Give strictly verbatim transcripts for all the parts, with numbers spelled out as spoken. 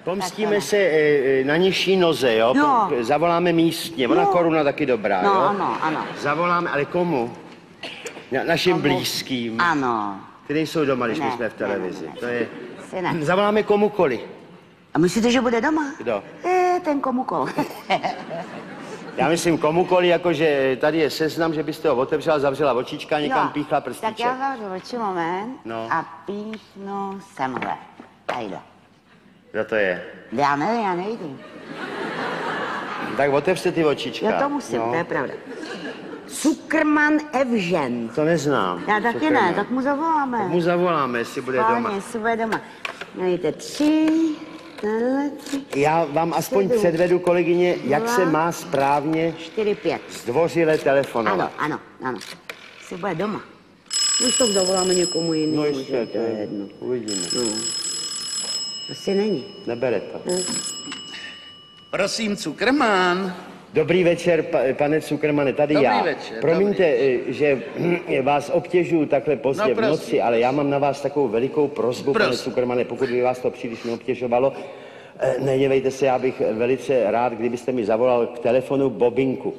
Pomstíme se e, na nižší noze, jo? No. Zavoláme místně, ona no. Koruna taky dobrá, no, jo? ano, ano. Zavoláme, ale komu? Na, našim komu? blízkým. Ano. Ty nejsou doma, když ne, my jsme v televizi. Ne, ne, ne. To je... Ne. Zavoláme komukoli. A myslíte, že bude doma? Kdo? E, ten komukol. Já myslím komukoli, jakože tady je seznam, že byste ho otevřela, zavřela očička a někam jo, píchla prstíček. Tak já zavřu oči moment no. a píchnu semhle. Tadyhle. Kdo to je? Já nevím, já nevidím. Tak otevřte ty očička. Já to musím, no. to je pravda. Cukrman Evžen. To neznám. Já taky Cukrman. ne, tak mu zavoláme. Tak mu zavoláme, jestli bude Páně, doma. jestli bude doma. Mějte tři, tenhle tři. Já vám aspoň sedm, předvedu, kolegyně, jak dva, se má správně čtyři, pět. zdvořile telefonovat. Ano, ano, ano. Jestli bude doma. Už to zavoláme někomu jinému. No ještě, to je jedno. Uvidíme. No. Asi není. Nebere to. No. Prosím, Cukrman. Dobrý večer, pa, pane Cukrmane, tady Dobrý já. večer, Promiňte, dobrý. že vás obtěžuju takhle pozdě No, v noci, ale já mám na vás takovou velikou prosbu, Prosím. pane Cukrmane, pokud by vás to příliš neobtěžovalo. Nedívejte se, já bych velice rád, kdybyste mi zavolal k telefonu Bobinku.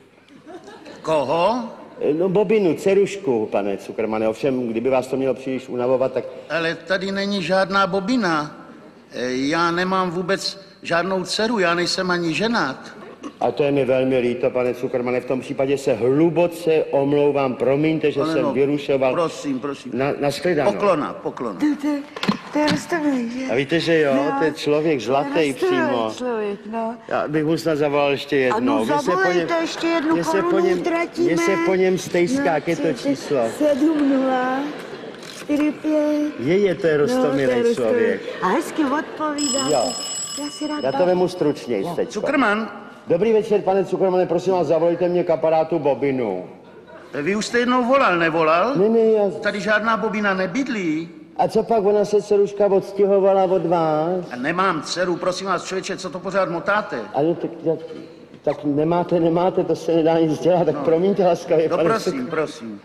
Koho? No Bobinu, dcerušku, pane Cukrmane, ovšem, kdyby vás to mělo příliš unavovat, tak... Ale tady není žádná Bobina. E, Já nemám vůbec žádnou dceru, já nejsem ani ženat. A to je mi velmi líto, pane Cukrmane, v tom případě se hluboce omlouvám, promiňte, že Pane, jsem no, vyrušoval. Prosím, prosím. Na, na shledanou. Poklona, poklona. To, to, to je roztomilý, že? A víte, že jo, No, to je člověk zlatý přímo. člověk, no. Já bych mu snad zavolal ještě jednou. A no zavolejte ještě jednu mně se po korunu něm, utratíme. mně se po něm stejská, jak je to tři, číslo. Sedm nula, čtyři, pět. Je, je, to je roztomilý no, člověk. A hezky odpovídá. Jo. Já si rád Já to vemu stručněji teď. Cukrman, Dobrý večer, pane Cukrmane, prosím vás, zavolejte mě k aparátu Bobinu. vy už jste jednou volal, nevolal? Ne, ne, já... Tady žádná Bobina nebydlí. A co pak, ona se dceruška odstěhovala od vás? A nemám dceru, prosím vás, člověče, co to pořád motáte? Ale tak, tak, tak nemáte, nemáte, to se nedá nic dělat, tak no. Promiňte laskavě, No pane prosím, Cukr... prosím.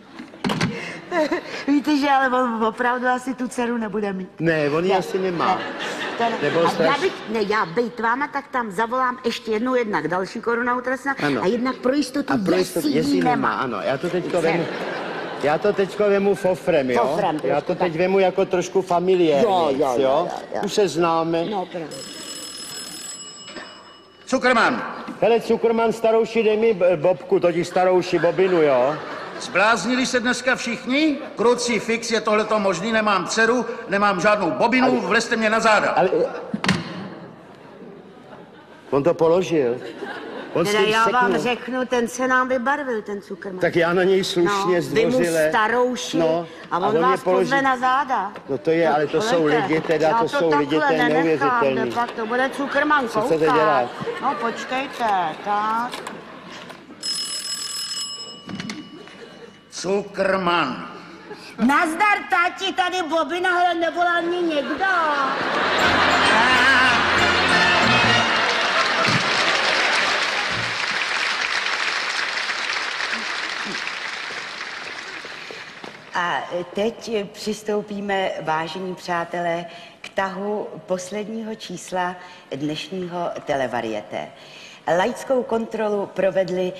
Víte, že ale on opravdu asi tu dceru nebude mít. Ne, on ji asi nemá. To ne. Nebo A straš... já bych, ne, já bejt váma, tak tam zavolám ještě jednou, jednak další koruna utracena a jednak pro jistotu, A pro jistotu, jestli jestli ji nemá, nemá. ano, já to teďko vemu, já to teďko vemu fofrem, jo? Fofrem, já to trošku, teď tak. vemu jako trošku familiérně, Jo, jo, jo, jo, jo. Už se známe. No, právě. Cukrman, Hele, Cukrman, starouši, dej mi b- Bobku, totiž starouši Bobinu, jo? zbláznili se dneska všichni? Krucifix, je tohleto možný, nemám dceru, nemám žádnou Bobinu, ale... vlezte mě na záda. Ale... On to položil. On s Teda tím já vám seknul. řeknu, ten se nám vybarvil, ten Cukrman. Tak já na něj slušně no, vy mu zdvořile. starouši No, a on, a on mě vás položí- pozve na záda. No to je, ale to jsou Volejte. lidi, teda, Já to jsou lidi, to je nenechám, neuvěřitelný. ne, pak to bude Cukrman Co koukat. chcete dělat? No počkejte, tak. Cukrman. Nazdar, tati, tady Bobina, hele, nevolá mě někdo. A teď přistoupíme, vážení přátelé, k tahu posledního čísla dnešního televarieté. Laickou kontrolu provedli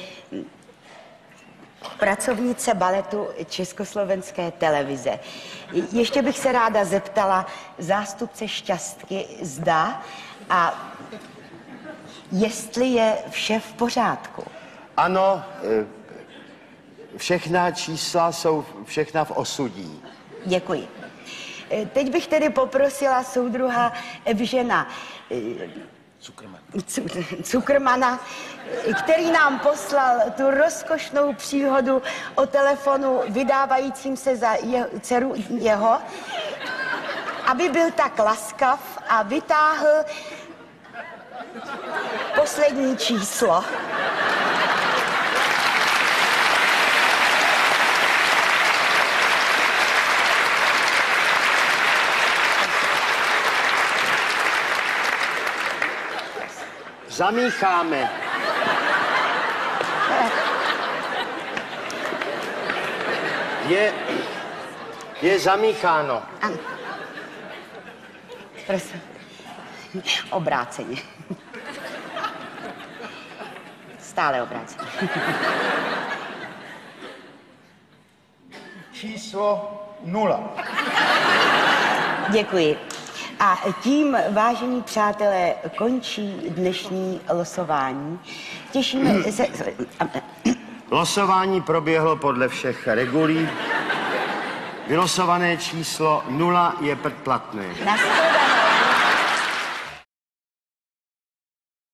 pracovnice baletu Československé televize. Ještě bych se ráda zeptala zástupce Šťastky, zda a jestli je vše v pořádku. Ano, e, všechna čísla jsou všechna v osudí. Děkuji. E, Teď bych tedy poprosila soudruha Evžena Cukrman. Cu- Cukrmana, který nám poslal tu rozkošnou příhodu o telefonu vydávajícím se za je, dceru jeho, aby byl tak laskav a vytáhl poslední číslo. Zamícháme. Je, je zamícháno. Ano. Prosím. Obráceně. Stále obráceně. Číslo nula. Děkuji. A tím, vážení přátelé, končí dnešní losování. Těšíme se... Losování proběhlo podle všech regulí. Vylosované číslo nula je předplatné. Na shledanou.